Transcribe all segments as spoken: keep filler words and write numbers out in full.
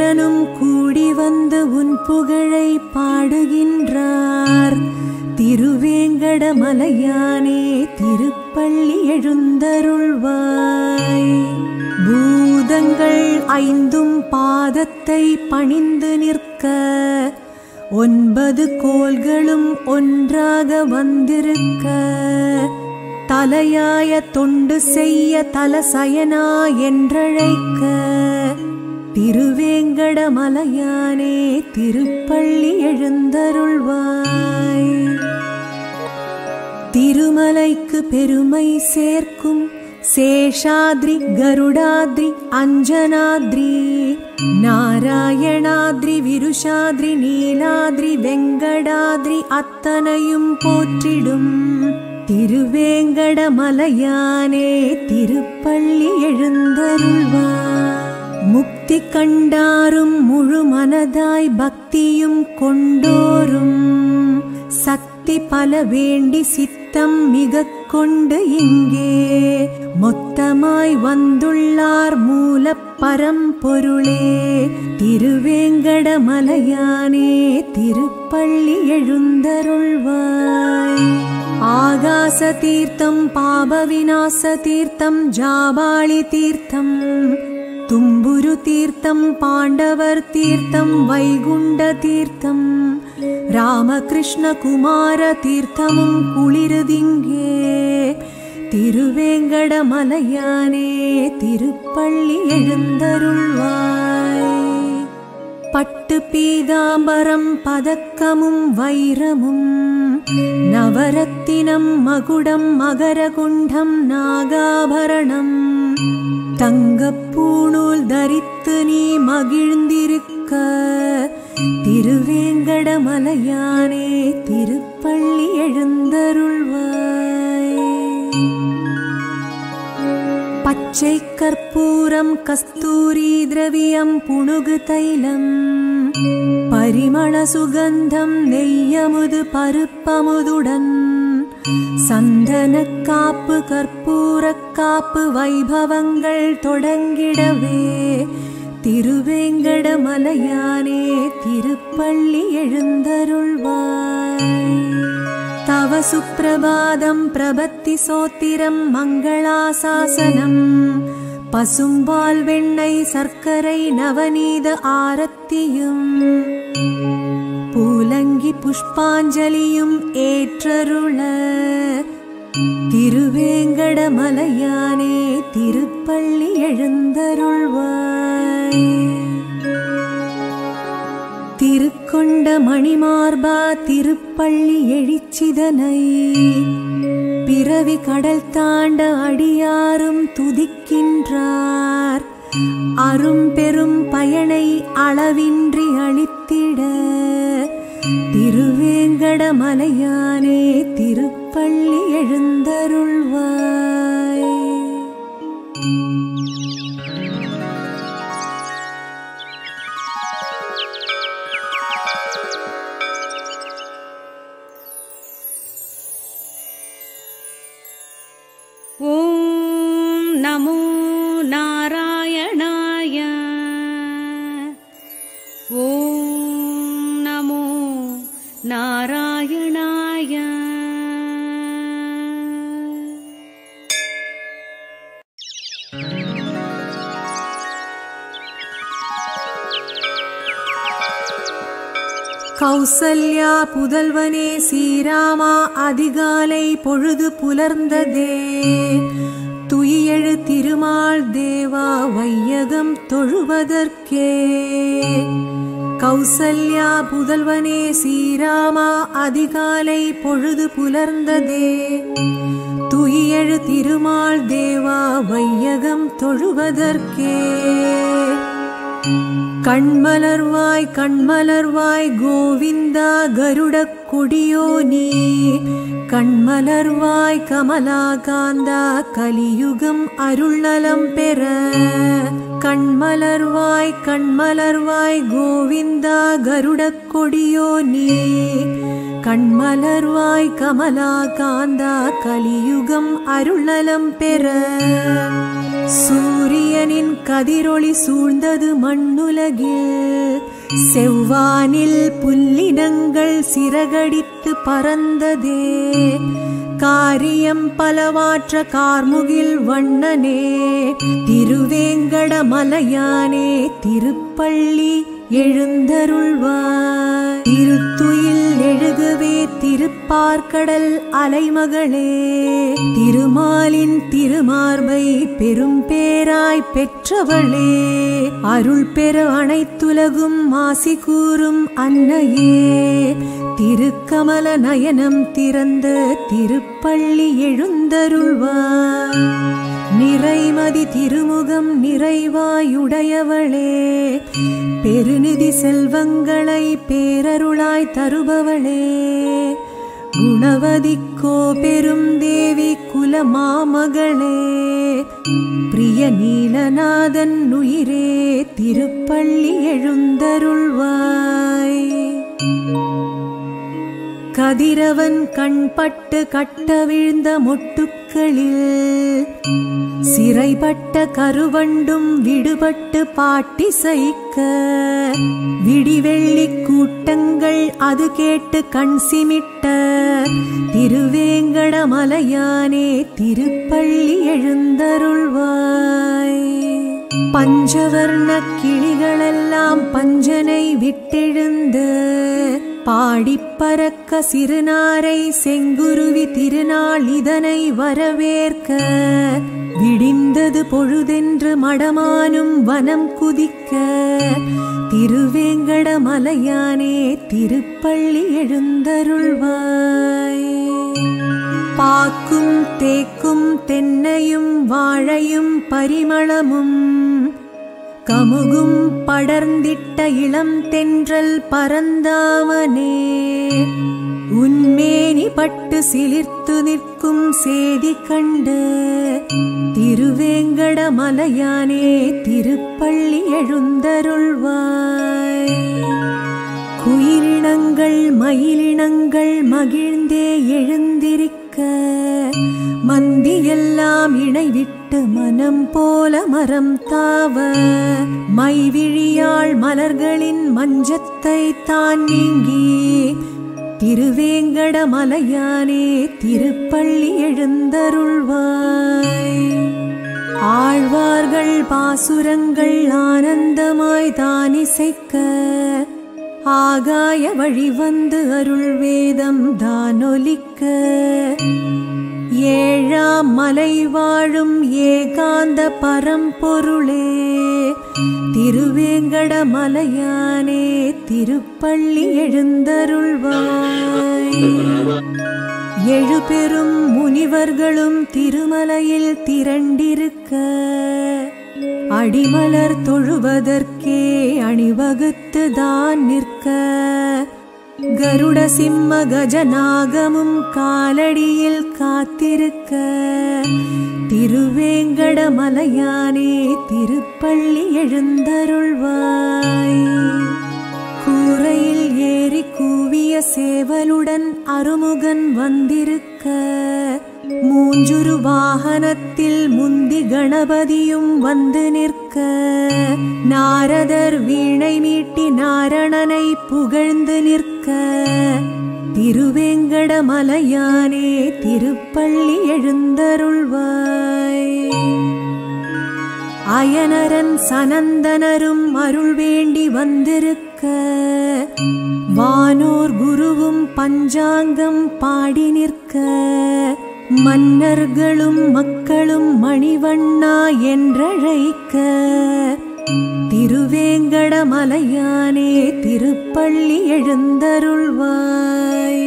உடனும் கூடி வந்து உன் புகழை பாடுகின்றார். திருவேங்கடமலையானே திருப்பள்ளி எழுந்தருள்வாய். பூதங்கள் ஐந்தும் பாதத்தை பணிந்து நிற்க ஒன்பது கோள்களும் ஒன்றாக வந்திருக்க தலையாய தொண்டு செய்ய தலசயனா என்றழைக்க திருவேங்கடமலையானே திருப்பள்ளி எழுந்தருள்வாய். திருமலைக்கு பெருமை சேர்க்கும் சேஷாத்ரி கருடாத்ரி அஞ்சனாத்ரி நாராயணாத்ரி விருஷாத்ரி நீலாத்ரி வெங்கடாத்ரி அத்தனையும் போற்றிடும் திருவேங்கடமலையானே திருப்பள்ளி எழுந்தருள்வாய். முக்தி கண்டாரும் முழு மனதாய் பக்தியும் கொண்டோரும் சக்தி பல வேண்டி சித்தம் மிக கொண்டு இங்கே மொத்தமாய் வந்துள்ளார் மூல பரம்பொருளே திருவேங்கடமலையானே திருப்பள்ளி எழுந்தருள்வாய். ஆகாச தீர்த்தம் பாப விநாச தீர்த்தம் ஜாபாளி தீர்த்தம் தும்புரு தீர்த்தம் பாண்டவர் தீர்த்தம் வைகுண்ட தீர்த்தம் ராமகிருஷ்ண குமார தீர்த்தமும் குளிருதிங்கே திருவேங்கடமலையானே திருப்பள்ளி எழுந்தருள்வாய். பட்டு பீதாம்பரம் பதக்கமும் வைரமும் நவரத்தினம் மகுடம் மகரகுண்டம் நாகாபரணம் தங்கப்பூணூல் தரித்து நீ மகிழ்ந்திருக்க திருவேங்கடமலையானே திருப்பள்ளி எழுந்தருள்வாய். பச்சை கற்பூரம் கஸ்தூரி திரவியம் புணுகு தைலம் பரிமள சுகந்தம் நெய்யமுது பருப்பமுதுடன் சந்தன காப்பு கற்பூர காப்பு வைபவங்கள் தொடங்கிடவே திருவேங்கடமலையானே திருப்பள்ளி எழுந்தருள்வாய். தவ சுப்பிரபாதம் பிரபத்தி சோத்திரம் மங்களாசாசனம் பசும்பால் வெண்ணெய் சர்க்கரை நவநீத ஆரத்தியும் பூலங்கி புஷ்பாஞ்சலியும் ஏற்றருள திருவேங்கடமலையானே திருப்பள்ளி எழுந்தருள்வாய். திருக்கொண்ட மணிமார்பா திருப்பள்ளி எழிச்சிதனை பிறவி கடல் தாண்ட அடியாரும் துதிக்கின்றார். அரும் பெரும் பயனை அளவின்றி அளித்திட திருவேங்கடமலையானே திருப்பள்ளி எழுந்தருள்வாய். ஓம் நமோ நாராயணாய. ஓம் நமோ நாராயணாய. கௌசல்யா புதல்வனே ஸ்ரீராமா அதிகாலை பொழுது புலர்ந்ததே துயிலெழு திருமால் தேவா வையகம் தொழுவதற்கே. கௌசல்யா புதல்வனே ஸ்ரீராமா அதிகாலை பொழுது புலர்ந்ததே துயிலெழு திருமால் தேவா வையகம் தொழுவதற்கே. கண்மலர்வாய் கண்மலர்வாய் கோவிந்தா கருடக் கொடியோனி கண்மலர்வாய் கமலாகாந்தா கலியுகம் அருள்நலம் பெற. கண்மலர்வாய் கண்மலர்வாய் கோவிந்தா கருடக் கொடியோனி கண்மலர்வாய் கமலாகாந்தா கலியுகம் அருள்நலம் பெற. சூரியனின் கதிரொளி சூழ்ந்தது மண்ணுலகில். செவ்வானில் புல்லினங்கள் சிறகடித்து பறந்ததே. காரியம் பலவாற்ற கார்முகில் வண்ணனே. திருவேங்கடமலையானே திருப்பள்ளி எழுந்தருள்வாய். திருத்துயில் எழுகவே திருப்பார்கடல் அலைமகளே. திருமாலின் திருமார்பை பெரும் பேராய் பெற்றவளே. அருள் பெற அனைத்துலகும் ஆசி கூறும் அன்னையே. திருக்கமல நயனம் திறந்த திருப்பள்ளி எழுந்தருள்வாய். நிறைமதி திருமுகம் நிறைவாயுடையவளே. பெருநிதி செல்வங்களை பேரருளாய் தருபவளே. குணவதிக்கோ பெரும் தேவி குலமாமகளே. பிரிய நீலநாதன் உயிரே திருப்பள்ளி எழுந்தருள்வாய். கதிரவன் கண்பட்டு கட்ட வீழ்ந்த மொட்டுக்களில் சிறைப்பட்ட கருவண்டும் விடுபட்டு பாட்டிசைக்க. விடிவெள்ளி கூட்டங்கள் அது கேட்டு கண் சிமிட்ட. திருவேங்கடமலையானே திருப்பள்ளி எழுந்தருள்வாய். பஞ்சவர்ண கிளிகளெல்லாம் பஞ்சனை விட்டெழுந்து பாடிப்பறக்க சிறுநாரை செங்குருவி திருநாள் இதனை வரவேற்க. விடிந்தது பொழுதென்று மடமானும் வனம் குதிக்க. திருவேங்கடமலையானே திருப்பள்ளி எழுந்தருள்வாய். பாக்கும் தேக்கும் தென்னையும் வாழையும் பரிமளமும் கமுகும் படர்ந்திட்ட இளம் தென்றல் பரந்தாமனே. உன்மேனி பட்டு சிலிர்த்து நிற்கும் சேதி கண்டு திருவேங்கடமலையானே திருப்பள்ளி எழுந்தருள்வாய். குயிலினங்கள் மயிலினங்கள் மகிழ்ந்தே எழுந்திருக்க. மந்தியெல்லாம் இணைவிட்டு மனம் போல மரம் தாவ. மைவிழியாள் மலர்களின் மஞ்சத்தை தான் நீங்கி. திருவேங்கடமலையானே திருப்பள்ளி எழுந்தருள்வாய். ஆழ்வார்கள் பாசுரங்கள் ஆனந்தமாய் தானிசைக்க. ஆகாய வழி வந்து அருள் வேதம் தானொலிக்க. ஏழாம் மலை வாழும் ஏகாந்த பரம்பொருளே. திருவேங்கடமலையானே திருப்பள்ளி எழுந்தருள்வாய். எழுபெரும் முனிவர்களும் திருமலையில் திரண்டிருக்க. அடிமலர் தொழுவதற்கே அணிவகுத்து தான் நிற்க. கருட சிம்ம கஜநாகமும் காலடியில் காத்திருக்க. திருவேங்கடமலையானே திருப்பள்ளி எழுந்தருள்வாய். கூரையில் ஏறி கூவிய சேவலுடன் அருமுகன் வந்திருக்க. மூஞ்சுரு வாகனத்தில் முந்தி கணபதியும் வந்து நிற்க. நாரதர் வீணை மீட்டி நாரணனை புகழ்ந்து நிற்க. திருவேங்கடமலையானே திருப்பள்ளி எழுந்தருள்வாய். அயனரன் சனந்தனரும் அருள் வேண்டி வந்திருக்க. வானோர் குருவும் பஞ்சாங்கம் பாடி நிற்க. மன்னர்களும் மக்களும் மணிவண்ணா என்றழைக்க. திருவேங்கடமலையானே திருப்பள்ளி எழுந்தருள்வாய்.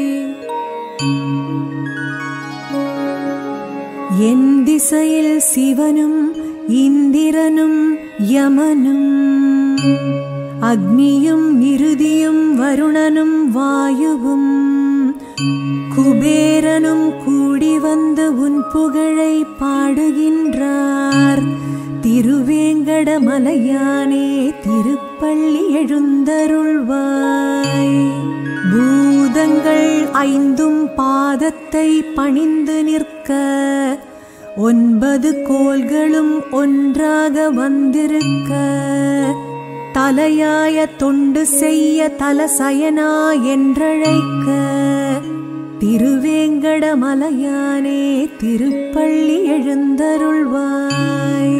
என் திசையில் சிவனும் இந்திரனும் யமனும் அக்னியும் நிருதியும் வருணனும் வாயுவும் குபேரனும் கூடி வந்து உன் புகழை பாடுகின்றார். திருவேங்கடமலையானே திருப்பள்ளி எழுந்தருள்வாய். பூதங்கள் ஐந்தும் பாதத்தை பணிந்து நிற்க. ஒன்பது கோள்களும் ஒன்றாக வந்திருக்க தலையாய தொண்டு செய்ய தலசயனா என்றழைக்க திருவேங்கடமலையானே திருப்பள்ளி எழுந்தருள்வாய்.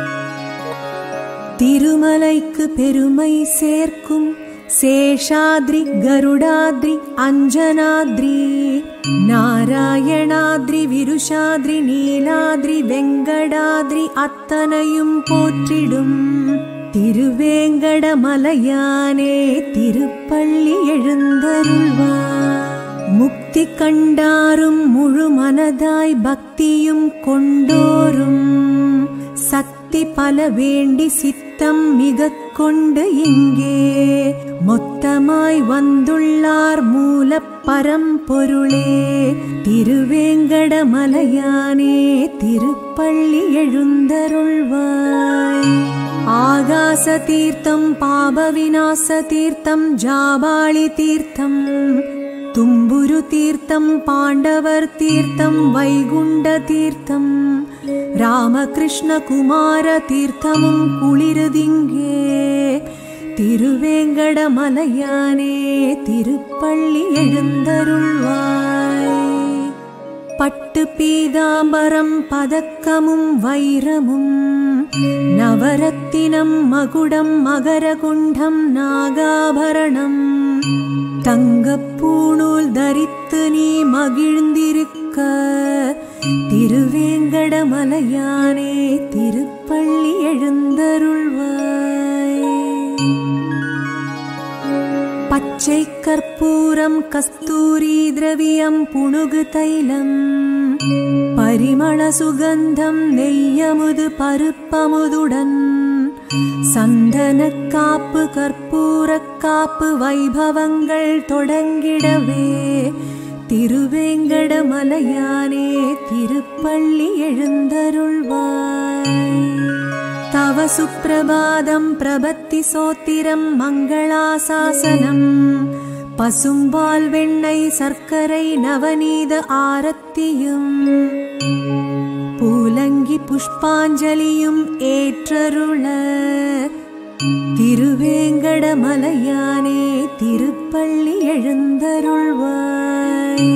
திருமலைக்கு பெருமை சேர்க்கும் சேஷாத்ரி கருடாத்ரி அஞ்சனாத்ரி நாராயணாத்ரி விருஷாத்ரி நீலாத்ரி வெங்கடாத்ரி அத்தனையும் போற்றிடும் திருவேங்கடமலையானே திருப்பள்ளி எழுந்தருள்வாய். முக்தி கண்டாரும் முழு மனதாய் பக்தியும் கொண்டோரும் சக்தி பல வேண்டி சித்தம் மிக கொண்டு இங்கே மொத்தமாய் வந்துள்ளார் மூல பரம்பொருளே திருவேங்கடமலையானே திருப்பள்ளி எழுந்தருள்வாய். ஆகாச தீர்த்தம் பாப விநாச தீர்த்தம் ஜாபாளி தீர்த்தம் தும்புரு தீர்த்தம் பாண்டவர் தீர்த்தம் வைகுண்ட தீர்த்தம் ராமகிருஷ்ண குமார தீர்த்தமும் குளிருதிங்கே திருவேங்கடமலையானே திருப்பள்ளி எழுந்தருள்வாய். பட்டு பீதாம்பரம் பதக்கமும் வைரமும் நவரத்தினம் மகுடம் மகரகுண்டம் நாகாபரணம் தங்கப்பூணூல் தரித்து நீ மகிழ்ந்திருக்க திருவேங்கடமலையானே திருப்பள்ளி எழுந்தருள்வாய். பச்சை கற்பூரம் கஸ்தூரி திரவியம் புணுகு தைலம் பரிமள சுகந்தம் நெய்யமுது பருப்பமுதுடன் சந்தன காப்பு கற்பூர காப்பு வைபவங்கள் தொடங்கிடவே திருவேங்கடமலையானே திருப்பள்ளி எழுந்தருள்வாய். தவ சுப்பிரபாதம் பிரபத்தி சோத்திரம் மங்களாசாசனம் பசும்பால் வெண்ணெய் சர்க்கரை நவநீத ஆரத்தியும் பூலங்கி புஷ்பாஞ்சலியும் ஏற்றருள திருவேங்கடமலையானே திருப்பள்ளி எழுந்தருள்வாய்.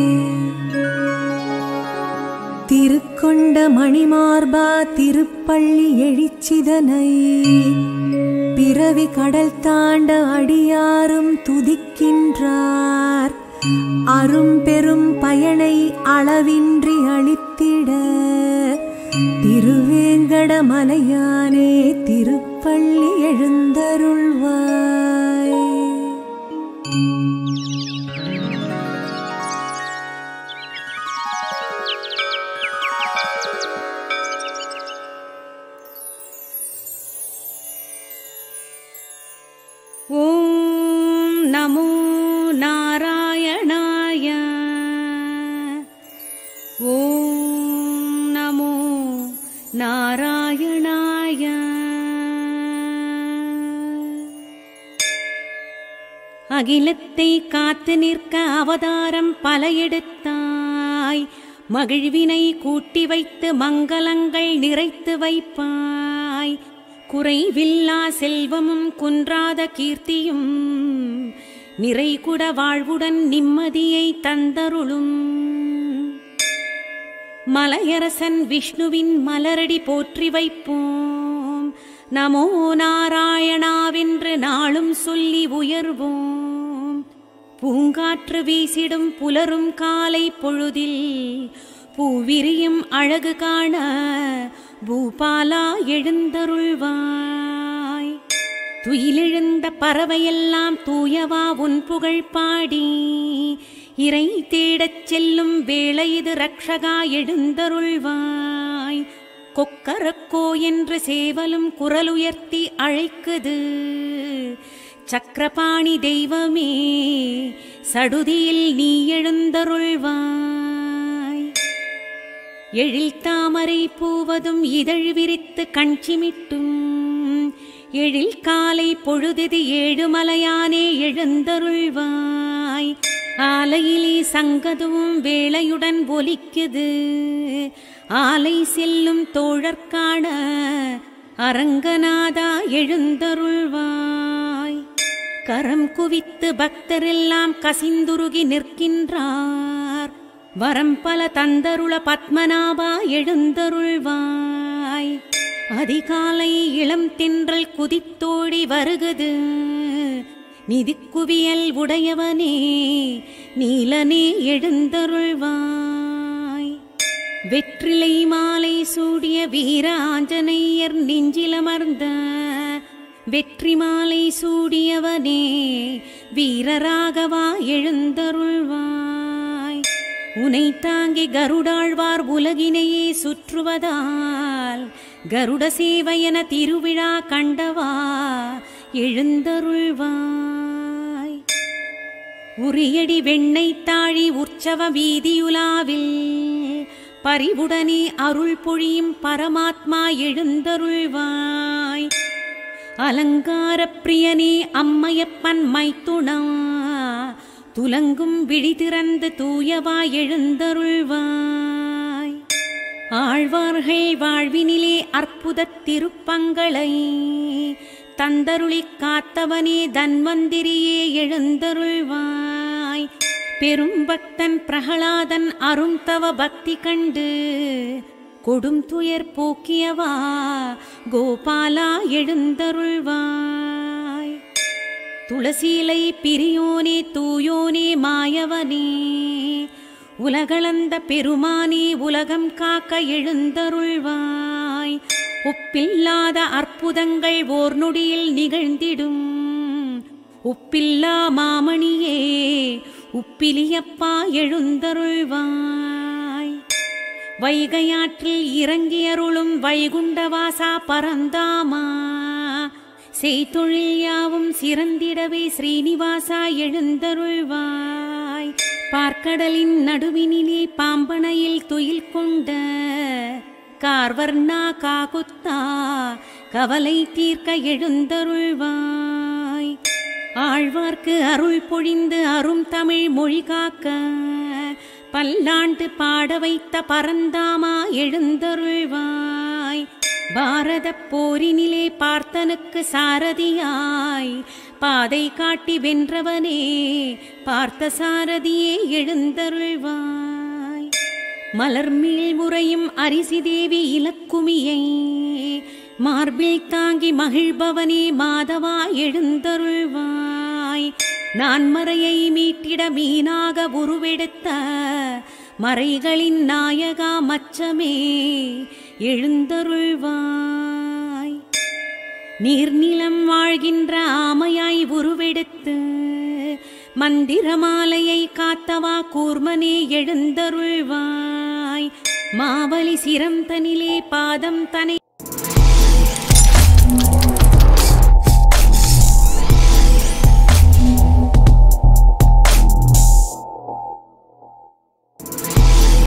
திருக்கொண்ட மணிமார்பா திருப்பள்ளி எழுச்சிதனை பிறவி கடல் தாண்ட அடியாரும் துதிக்கின்றார் அரும் பெரும் பயனை அளவின்றி அளித்திட திருவேங்கடமலையானே திருப்பள்ளி எழுந்தருள்வாய். ஓம் நமோ நாராயணாய. ஓம் நமோ நாராயணாய. அகிலத்தை காத்து நிற்க அவதாரம் பல எடுத்தாய். மகிழ்வினை கூட்டி வைத்து மங்களங்கள் நிறைத்து வைப்பாய். குறைவில்லா செல்வமும் குன்றாத கீர்த்தியும் நிறைகுட வாழ்வுடன் நிம்மதியை தந்தருளும் மலையரசன் விஷ்ணுவின் மலரடி போற்றி வைப்போம். நமோ நாராயணாவென்று நாளும் சொல்லி உயர்வோம். பூங்காற்று வீசிடும் புலரும் காலை பொழுதில் பூவிரியும் அழகு காண பூபாலா எழுந்தருள்வாய். துயிலெழுந்த பறவையெல்லாம் தூயவா உன் புகழ் பாடி இறை தேடச் செல்லும் வேளை இது ரக்ஷகா எழுந்தருள்வாய். கொக்கரக்கோ என்று சேவலும் குரலுயர்த்தி அழைக்குது சக்கரபாணி தெய்வமே சடுதியில் நீ எழுந்தருள்வாய். எழில் தாமரை பூவதும் இதழ் விரித்து கண்சிமிட்டும் எழில் காலை பொழுதிது ஏழுமலையானே எழுந்தருள்வாய். ஆலையிலே சங்கதுவும் வேளையுடன் ஒலிக்குது. ஆலை செல்லும் தோழற்கான அரங்கநாதா எழுந்தருள்வாய். கரம் குவித்து பக்தரெல்லாம் கசிந்துருகி நிற்கின்றார். வரம் பல தந்தருள பத்மநாபா எழுந்தருள்வாய். அதிகாலை இளம் தென்றல் குதித்தோடி வருகுது. நிதிக்குவியல் உடையவனே நீலனே எழுந்தருள்வாய். வெற்றிலை மாலை சூடிய வீர ஆஞ்சநேயர் நெஞ்சிலமர்ந்த வெற்றி மாலை சூடியவனே வீரராகவா எழுந்தருள்வாய். உனை தாங்கி கருடாழ்வார் உலகினையே சுற்றுவதால் கருட சேவையன திருவிழா கண்டவா எழுந்தருள்வாய். உரியடி வெண்ணை தாழி உற்சவ வீதியுலாவில் பரிவுடனே அருள் பொழியும் பரமாத்மா எழுந்தருள்வாய். அலங்கார பிரியனே அம்மையப்பன் மைத்துணா துலங்கும் விழி திறந்து தூயவா எழுந்தருள்வாய். ஆழ்வார்கள் வாழ்வினிலே அற்புத திருப்பங்களை தந்தருளி காத்தவனே தன்வந்திரியே எழுந்தருள்வாய். பெரும் பக்தன் பிரகலாதன் அருந்தவ பக்தி கண்டு கொடும் துயர் போக்கியவா கோபாலா எழுந்தருள்வாய். துளசீலை பிரியோனே தூயோனே மாயவனே உலகளந்த பெருமானே உலகம் காக்க எழுந்தருள்வாய். ஒப்பில்லாத அற்புதங்கள் ஓர் நொடியில் நிகழ்ந்திடும் உப்பில்லா மாமணியே உப்பிலியப்பா எழுந்தருள்வாய். வைகையாற்றில் இறங்கியருளும் வைகுண்டவாசா பரந்தாமா செய்தொழில் யாவும் சிறந்திடவே ஸ்ரீனிவாசா எழுந்தருள்வாய். பார்க்கடலின் நடுவினிலே பாம்பனையில் துயில் கொண்ட கார்வர்ணா காகுத்தா கவலை தீர்க்க எழுந்தருள்வாய். ஆழ்வார்க்கு அருள் பொழிந்து அரும் தமிழ் மொழி காக்க பல்லாண்டு பாட வைத்த பரந்தாமா எழுந்தருள்வாய். பாரத போரினிலே பார்த்தனுக்கு சாரதியாய் பாதை காட்டி வென்றவனே பார்த்த சாரதியே எழுந்தருள்வாய். மலர்மேல் முறையும் அரிசி தேவி இலக்குமியை மார்பில் தாங்கி மகிழ்பவனே மாதவா எழுந்தருள்வாய். நான் மறையை மீட்டிட மீனாக உருவெடுத்த மறைகளின் நாயகா மச்சமே எழுந்தருள்வாய். நீர்நிலம் வாழ்கின்ற ஆமையாய் உருவெடுத்து மந்திரமாலையை காத்தவா கூர்மனே எழுந்தருள்வாய். மாவலி சிரம் தனிலே பாதம் தனை